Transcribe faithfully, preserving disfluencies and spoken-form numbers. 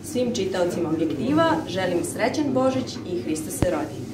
Svim čitaocima Objektiva želim srećan Božić i Hristos se rodi.